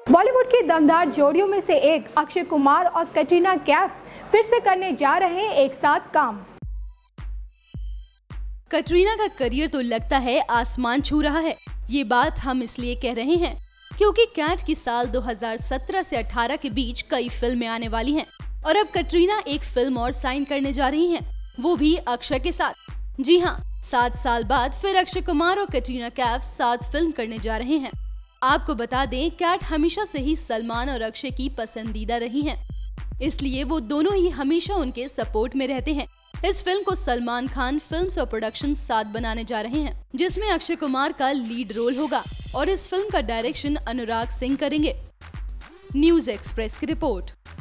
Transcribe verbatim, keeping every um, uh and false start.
बॉलीवुड की दमदार जोड़ियों में से एक अक्षय कुमार और कैटरीना कैफ फिर से करने जा रहे हैं एक साथ काम। कैटरीना का करियर तो लगता है आसमान छू रहा है। ये बात हम इसलिए कह रहे हैं क्योंकि कैट की साल दो हज़ार सत्रह से अठारह के बीच कई फिल्में आने वाली हैं और अब कैटरीना एक फिल्म और साइन करने जा रही हैं, वो भी अक्षय के साथ। जी हाँ, सात साल बाद फिर अक्षय कुमार और कैटरीना कैफ साथ फिल्म करने जा रहे हैं। आपको बता दें, कैट हमेशा से ही सलमान और अक्षय की पसंदीदा रही हैं, इसलिए वो दोनों ही हमेशा उनके सपोर्ट में रहते हैं। इस फिल्म को सलमान खान फिल्म्स और प्रोडक्शन साथ बनाने जा रहे हैं, जिसमें अक्षय कुमार का लीड रोल होगा और इस फिल्म का डायरेक्शन अनुराग सिंह करेंगे। न्यूज एक्सप्रेस की रिपोर्ट।